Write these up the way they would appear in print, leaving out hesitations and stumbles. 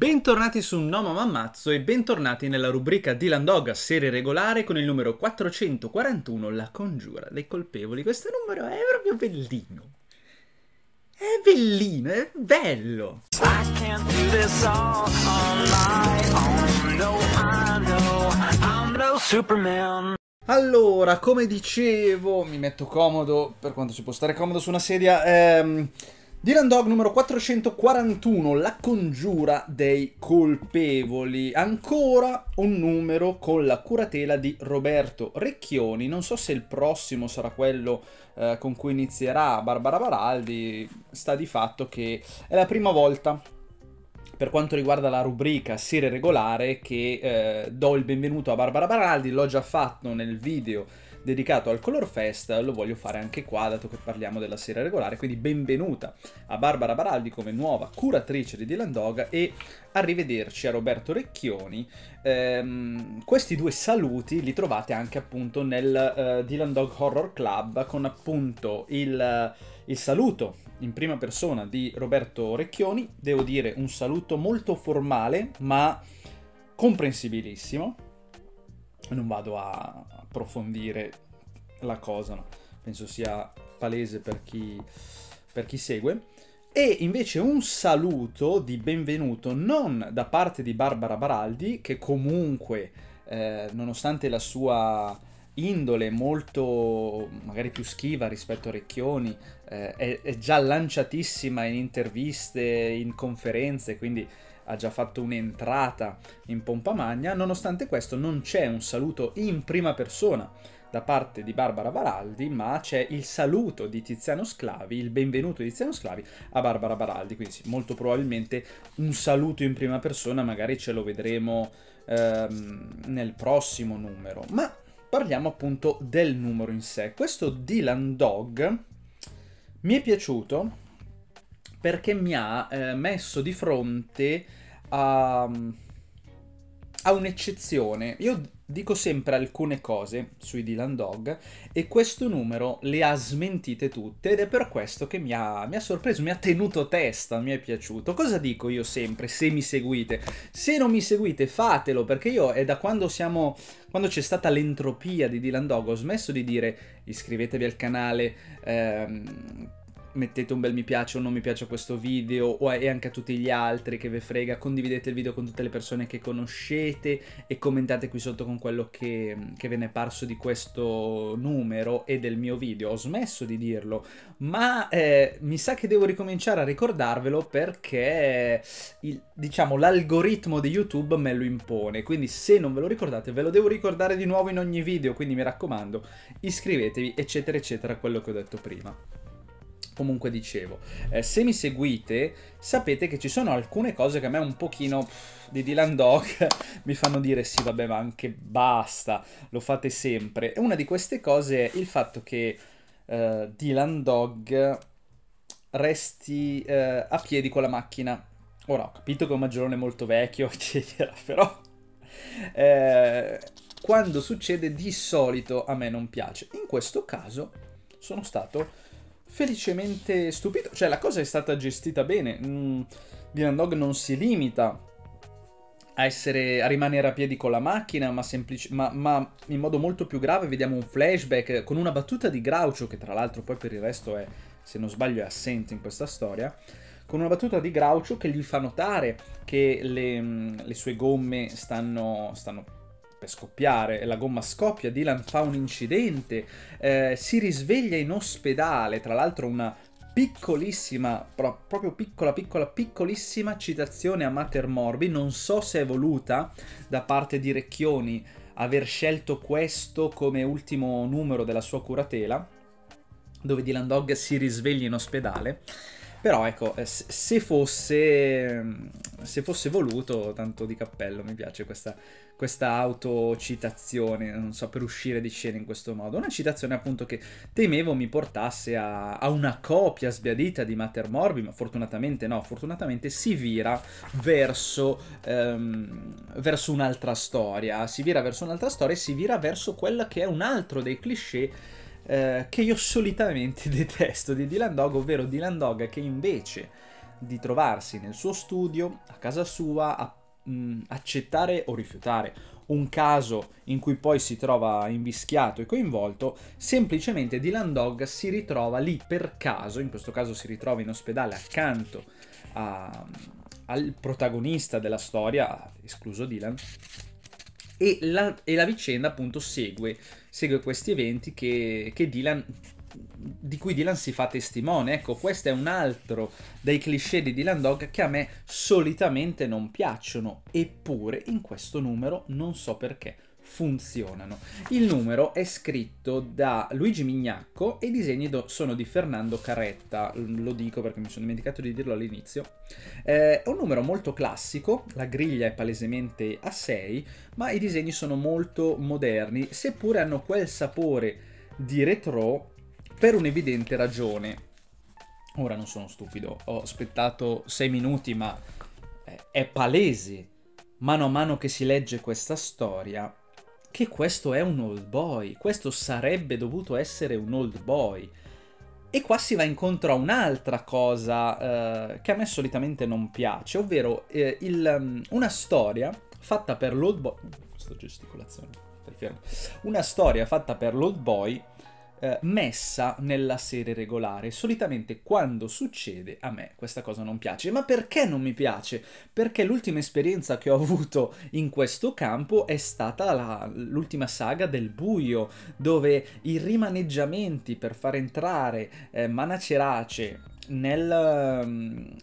Bentornati su No Mamma Ammazzo e bentornati nella rubrica Dylan Dog serie regolare con il numero 441, La congiura dei colpevoli. Questo numero è proprio bellino. È bellino, è bello. Allora, come dicevo, mi metto comodo, per quanto si può stare comodo su una sedia. Dylan Dog numero 441, La congiura dei colpevoli. Ancora un numero con la curatela di Roberto Recchioni. Non so se il prossimo sarà quello con cui inizierà Barbara Baraldi. Sta di fatto che è la prima volta, per quanto riguarda la rubrica serie regolare, che do il benvenuto a Barbara Baraldi. L'ho già fatto nel video dedicato al Color Fest, lo voglio fare anche qua dato che parliamo della serie regolare, quindi benvenuta a Barbara Baraldi come nuova curatrice di Dylan Dog e arrivederci a Roberto Recchioni. Questi due saluti li trovate anche appunto nel Dylan Dog Horror Club, con appunto il saluto in prima persona di Roberto Recchioni. Devo dire un saluto molto formale ma comprensibilissimo. Non vado a approfondire la cosa, no? Penso sia palese per chi segue. E invece un saluto di benvenuto non da parte di Barbara Baraldi, che comunque nonostante la sua indole molto magari più schiva rispetto a Recchioni, è già lanciatissima in interviste, in conferenze, quindi ha già fatto un'entrata in pompa magna. Nonostante questo non c'è un saluto in prima persona da parte di Barbara Baraldi, ma c'è il saluto di Tiziano Sclavi, il benvenuto di Tiziano Sclavi a Barbara Baraldi. Quindi sì, molto probabilmente un saluto in prima persona magari ce lo vedremo nel prossimo numero. Ma parliamo appunto del numero in sé. Questo Dylan Dog mi è piaciuto perché mi ha messo di fronte a un'eccezione. Io dico sempre alcune cose sui Dylan Dog e questo numero le ha smentite tutte, ed è per questo che mi ha sorpreso, mi ha tenuto testa, mi è piaciuto. Cosa dico io sempre, se mi seguite? Se non mi seguite fatelo, perché io è da quando c'è stata l'entropia di Dylan Dog ho smesso di dire iscrivetevi al canale, mettete un bel mi piace o non mi piace a questo video, e anche a tutti gli altri che ve frega, condividete il video con tutte le persone che conoscete e commentate qui sotto con quello che ve ne è parso di questo numero e del mio video. Ho smesso di dirlo, ma mi sa che devo ricominciare a ricordarvelo perché diciamo l'algoritmo di YouTube me lo impone, quindi se non ve lo ricordate ve lo devo ricordare di nuovo in ogni video, quindi mi raccomando iscrivetevi eccetera eccetera, quello che ho detto prima. Comunque dicevo, se mi seguite sapete che ci sono alcune cose che a me un pochino di Dylan Dog mi fanno dire sì vabbè ma anche basta, lo fate sempre. E una di queste cose è il fatto che Dylan Dog resti a piedi con la macchina. Ora ho capito che è un maggiorone molto vecchio eccetera, però quando succede di solito a me non piace. In questo caso sono stato felicemente stupito, cioè la cosa è stata gestita bene. Dylan Dog non si limita a rimanere a piedi con la macchina, ma in modo molto più grave vediamo un flashback con una battuta di Groucho, che tra l'altro poi per il resto è, se non sbaglio, è assente in questa storia, con una battuta di Groucho che gli fa notare che le sue gomme stanno per scoppiare, la gomma scoppia, Dylan fa un incidente, si risveglia in ospedale, tra l'altro una piccolissima, proprio piccolissima citazione a Mater Morbi. Non so se è voluta da parte di Recchioni aver scelto questo come ultimo numero della sua curatela, dove Dylan Dog si risveglia in ospedale. Però ecco, se fosse voluto, tanto di cappello, mi piace questa autocitazione, non so, per uscire di scena in questo modo. Una citazione appunto che temevo mi portasse a una copia sbiadita di Mater Morbi, ma fortunatamente no, fortunatamente si vira verso un'altra storia, si vira verso quella che è un altro dei cliché che io solitamente detesto di Dylan Dog, ovvero Dylan Dog che invece di trovarsi nel suo studio, a casa sua, a accettare o rifiutare un caso in cui poi si trova invischiato e coinvolto. Semplicemente Dylan Dog si ritrova lì per caso, in questo caso si ritrova in ospedale accanto al protagonista della storia, escluso Dylan, e la vicenda appunto segue questi eventi di cui Dylan si fa testimone. Ecco, questo è un altro dei cliché di Dylan Dog che a me solitamente non piacciono, eppure in questo numero non so perché funzionano. Il numero è scritto da Luigi Mignacco e i disegni sono di Fernando Carretta, lo dico perché mi sono dimenticato di dirlo all'inizio. È un numero molto classico, la griglia è palesemente a 6, ma i disegni sono molto moderni, seppure hanno quel sapore di retro per un'evidente ragione. Ora non sono stupido, ho aspettato 6 minuti, ma è palese, mano a mano che si legge questa storia, che questo è un old boy, questo sarebbe dovuto essere un old boy. E qua si va incontro a un'altra cosa che a me solitamente non piace, ovvero una storia fatta per l'old boy. Sto gesticolazione, stai fermo. Una storia fatta per l'old boy messa nella serie regolare. Solitamente quando succede a me questa cosa non piace. Ma perché non mi piace? Perché l'ultima esperienza che ho avuto in questo campo è stata l'ultima saga del buio, dove i rimaneggiamenti per far entrare Mana Cerace nel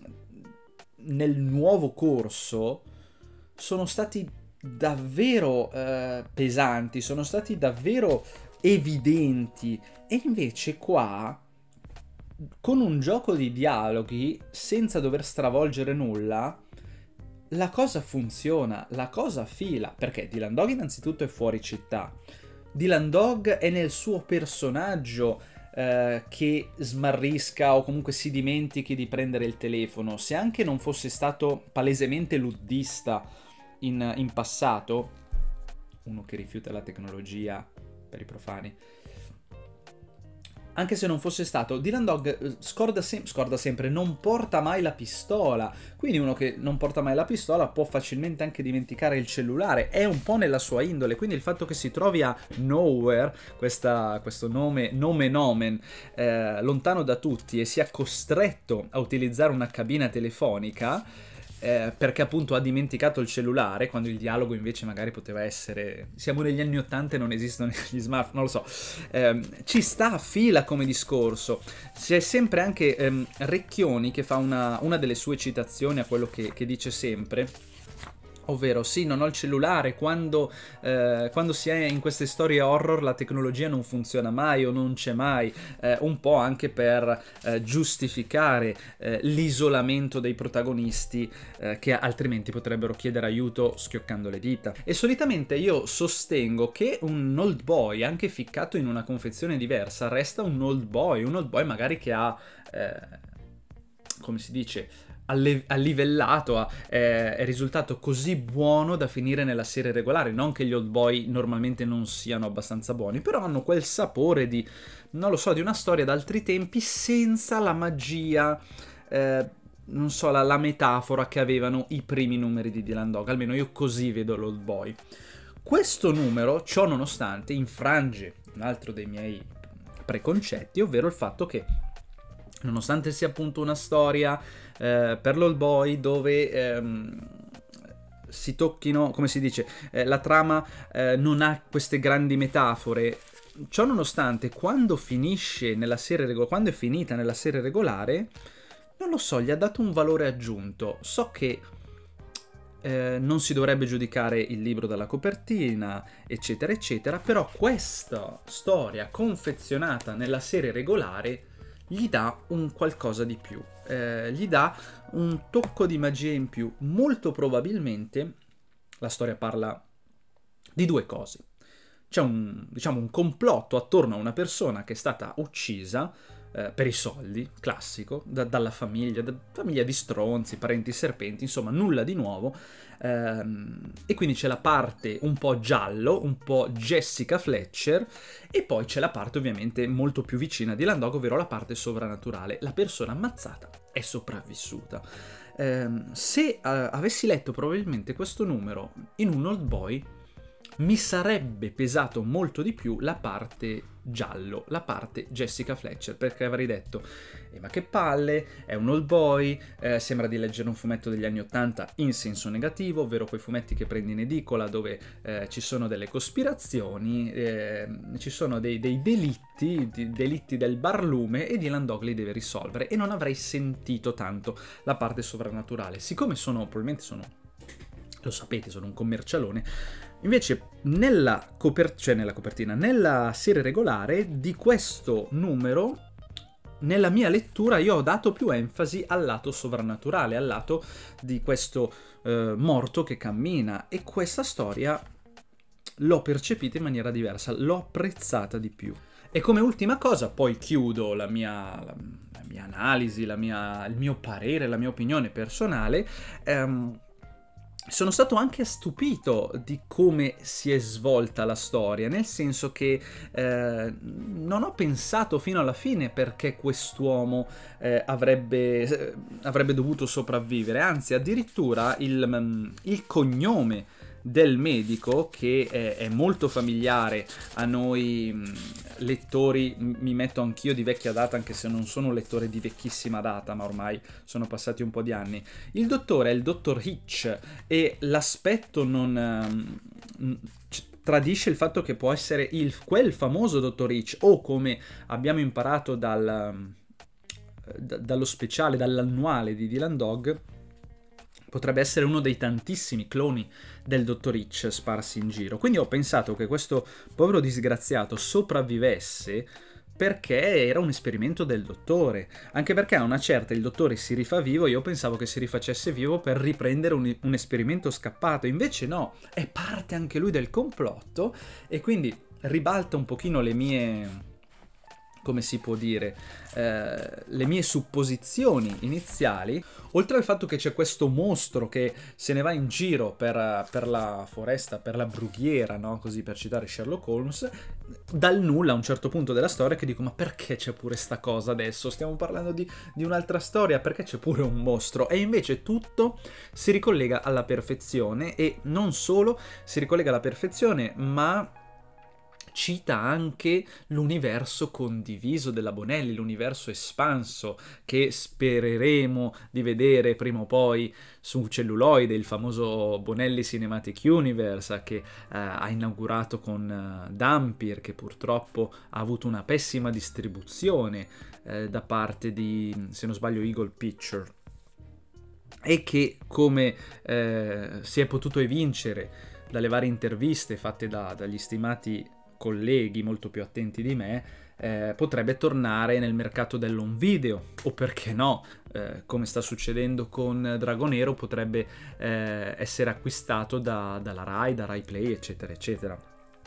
nuovo corso sono stati davvero pesanti, sono stati davvero evidenti, e invece qua, con un gioco di dialoghi senza dover stravolgere nulla, la cosa funziona, la cosa fila, perché Dylan Dog innanzitutto è fuori città, Dylan Dog è nel suo personaggio che smarrisca o comunque si dimentichi di prendere il telefono. Se anche non fosse stato palesemente luddista in passato, uno che rifiuta la tecnologia per i profani, anche se non fosse stato, Dylan Dog scorda sempre, non porta mai la pistola, quindi uno che non porta mai la pistola può facilmente anche dimenticare il cellulare, è un po' nella sua indole, quindi il fatto che si trovi a Nowhere, questo nome nomen, lontano da tutti, e sia costretto a utilizzare una cabina telefonica, perché appunto ha dimenticato il cellulare, quando il dialogo invece magari poteva essere siamo negli anni 80 e non esistono gli smartphone, non lo so, ci sta a fila come discorso. C'è sempre anche Recchioni che fa una delle sue citazioni a quello che dice sempre, ovvero sì, non ho il cellulare, quando si è in queste storie horror la tecnologia non funziona mai o non c'è mai, un po' anche per giustificare l'isolamento dei protagonisti che altrimenti potrebbero chiedere aiuto schioccando le dita. E solitamente io sostengo che un old boy, anche ficcato in una confezione diversa, resta un old boy magari che ha, come si dice, livellato, è risultato così buono da finire nella serie regolare. Non che gli old boy normalmente non siano abbastanza buoni, però hanno quel sapore di, non lo so, di una storia d'altri tempi senza la magia, non so, la metafora che avevano i primi numeri di Dylan Dog. Almeno io così vedo l'old boy. Questo numero, ciò nonostante, infrange un altro dei miei preconcetti, ovvero il fatto che, nonostante sia appunto una storia per l'old boy dove si tocchino, come si dice, la trama non ha queste grandi metafore, ciò nonostante quando finisce nella serie quando è finita nella serie regolare, non lo so, gli ha dato un valore aggiunto. So che non si dovrebbe giudicare il libro dalla copertina, eccetera eccetera, però questa storia confezionata nella serie regolare gli dà un qualcosa di più, gli dà un tocco di magia in più. Molto probabilmente la storia parla di due cose. C'è un complotto attorno a una persona che è stata uccisa, per i soldi, classico, dalla famiglia, famiglia di stronzi, parenti serpenti, insomma nulla di nuovo. E quindi c'è la parte un po' giallo, un po' Jessica Fletcher, e poi c'è la parte ovviamente molto più vicina di Dylan Dog, ovvero la parte sovrannaturale. La persona ammazzata è sopravvissuta. Se avessi letto probabilmente questo numero in un Old Boy, mi sarebbe pesato molto di più la parte giallo, la parte Jessica Fletcher, perché avrei detto ma che palle, è un Old Boy, sembra di leggere un fumetto degli anni '80 in senso negativo, ovvero quei fumetti che prendi in edicola dove ci sono delle cospirazioni, ci sono dei delitti del barlume, e Dylan Dog li deve risolvere, e non avrei sentito tanto la parte sovrannaturale. Siccome probabilmente sono, lo sapete, sono un commercialone, invece nella copertina, nella serie regolare di questo numero, nella mia lettura io ho dato più enfasi al lato sovrannaturale, al lato di questo morto che cammina, e questa storia l'ho percepita in maniera diversa, l'ho apprezzata di più. E come ultima cosa, poi chiudo la mia analisi, il mio parere, la mia opinione personale. Sono stato anche stupito di come si è svolta la storia, nel senso che non ho pensato fino alla fine perché quest'uomo avrebbe dovuto sopravvivere, anzi addirittura il cognome del medico, che è molto familiare a noi lettori, mi metto anch'io di vecchia data, anche se non sono un lettore di vecchissima data, ma ormai sono passati un po' di anni. Il dottore è il dottor Hitch, e l'aspetto non tradisce il fatto che può essere quel famoso dottor Hitch, o come abbiamo imparato dallo speciale, dall'annuale di Dylan Dog, potrebbe essere uno dei tantissimi cloni del dottor Hitch sparsi in giro. Quindi ho pensato che questo povero disgraziato sopravvivesse perché era un esperimento del dottore, anche perché a una certa il dottore si rifà vivo. Io pensavo che si rifacesse vivo per riprendere un esperimento scappato, invece no, è parte anche lui del complotto, e quindi ribalta un pochino le mie, come si può dire, le mie supposizioni iniziali. Oltre al fatto che c'è questo mostro che se ne va in giro per la foresta, per la brughiera, no? Così, per citare Sherlock Holmes, dal nulla a un certo punto della storia, che dico: ma perché c'è pure sta cosa adesso? Stiamo parlando di un'altra storia, perché c'è pure un mostro? E invece tutto si ricollega alla perfezione, e non solo si ricollega alla perfezione, ma cita anche l'universo condiviso della Bonelli, l'universo espanso che spereremo di vedere prima o poi su celluloide, il famoso Bonelli Cinematic Universe che ha inaugurato con Dampir, che purtroppo ha avuto una pessima distribuzione da parte di, se non sbaglio, Eagle Picture, e che, come si è potuto evincere dalle varie interviste fatte dagli stimati colleghi molto più attenti di me, potrebbe tornare nel mercato dell'home video, o perché no, come sta succedendo con Dragonero, potrebbe essere acquistato dalla Rai, da Rai Play, eccetera eccetera.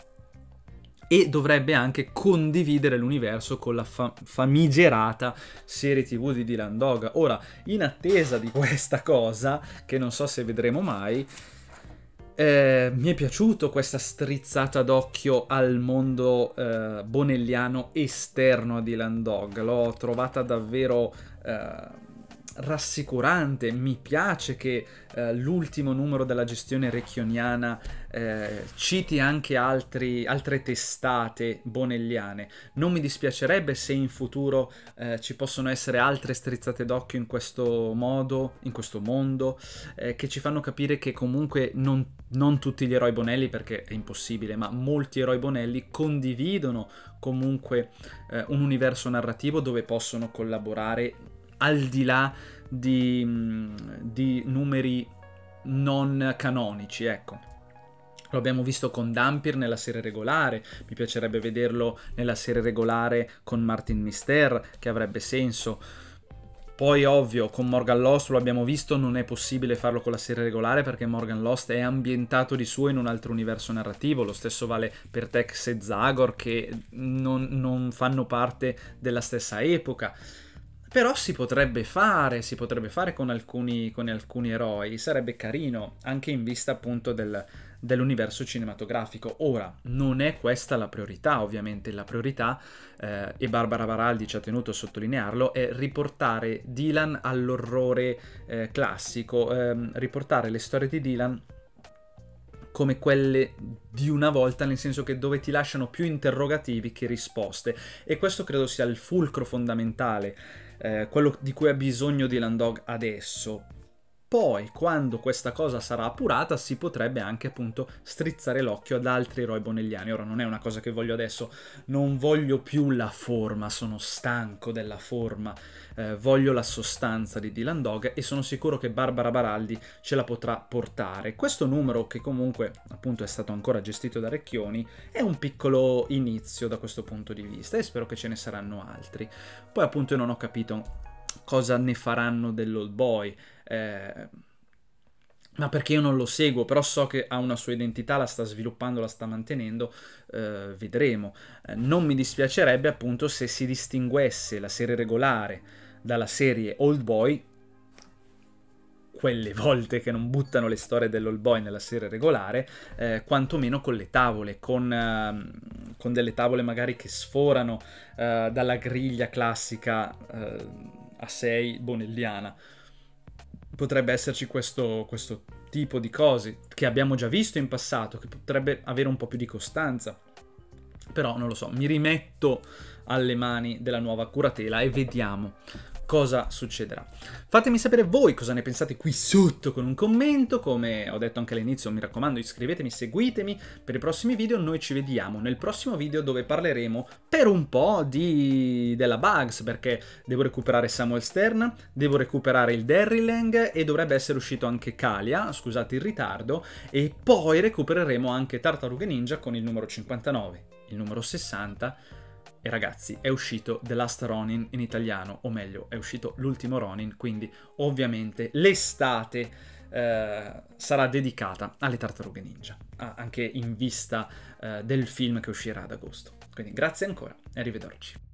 E dovrebbe anche condividere l'universo con la famigerata serie TV di Dylan Dog. Ora, in attesa di questa cosa, che non so se vedremo mai, mi è piaciuto questa strizzata d'occhio al mondo bonelliano esterno a Dylan Dog. L'ho trovata davvero rassicurante. Mi piace che l'ultimo numero della gestione recchioniana citi anche altre testate bonelliane. Non mi dispiacerebbe se in futuro ci possono essere altre strizzate d'occhio in questo modo, in questo mondo, che ci fanno capire che comunque non tutti gli eroi Bonelli, perché è impossibile, ma molti eroi Bonelli condividono comunque un universo narrativo dove possono collaborare al di là di numeri non canonici, ecco. Lo abbiamo visto con Dampir nella serie regolare, mi piacerebbe vederlo nella serie regolare con Martin Mister, che avrebbe senso. Poi ovvio, con Morgan Lost lo abbiamo visto, non è possibile farlo con la serie regolare perché Morgan Lost è ambientato di suo in un altro universo narrativo, lo stesso vale per Tex e Zagor che non fanno parte della stessa epoca. Però si potrebbe fare con alcuni eroi, sarebbe carino, anche in vista appunto dell'universo cinematografico. Ora, non è questa la priorità, ovviamente, la priorità, e Barbara Baraldi ci ha tenuto a sottolinearlo, è riportare Dylan all'orrore classico, riportare le storie di Dylan come quelle di una volta, nel senso che dove ti lasciano più interrogativi che risposte, e questo credo sia il fulcro fondamentale, quello di cui ha bisogno Dylan Dog adesso. Poi, quando questa cosa sarà appurata, si potrebbe anche appunto strizzare l'occhio ad altri eroi bonelliani. Ora, non è una cosa che voglio adesso, non voglio più la forma, sono stanco della forma, voglio la sostanza di Dylan Dog e sono sicuro che Barbara Baraldi ce la potrà portare. Questo numero, che comunque appunto è stato ancora gestito da Recchioni, è un piccolo inizio da questo punto di vista e spero che ce ne saranno altri. Poi appunto io non ho capito cosa ne faranno dell'Old Boy, ma perché io non lo seguo, però so che ha una sua identità, la sta sviluppando, la sta mantenendo, vedremo. Non mi dispiacerebbe appunto se si distinguesse la serie regolare dalla serie Old Boy, quelle volte che non buttano le storie dell'Old Boy nella serie regolare, quantomeno con le tavole, con delle tavole magari che sforano dalla griglia classica a 6 bonelliana. Potrebbe esserci questo tipo di cose che abbiamo già visto in passato, che potrebbe avere un po' più di costanza. Però non lo so, mi rimetto alle mani della nuova curatela e vediamo cosa succederà. Fatemi sapere voi cosa ne pensate qui sotto con un commento. Come ho detto anche all'inizio, mi raccomando, iscrivetemi, seguitemi per i prossimi video. Noi ci vediamo nel prossimo video, dove parleremo per un po' della Bugs, perché devo recuperare Samuel Stern, devo recuperare il Derrylang e dovrebbe essere uscito anche Kalia, scusate il ritardo, e poi recupereremo anche Tartarughe Ninja con il numero 59, il numero 60. E ragazzi, è uscito The Last Ronin in italiano, o meglio, è uscito l'ultimo Ronin, quindi ovviamente l'estate sarà dedicata alle Tartarughe Ninja, anche in vista del film che uscirà ad agosto. Quindi grazie ancora e arrivederci.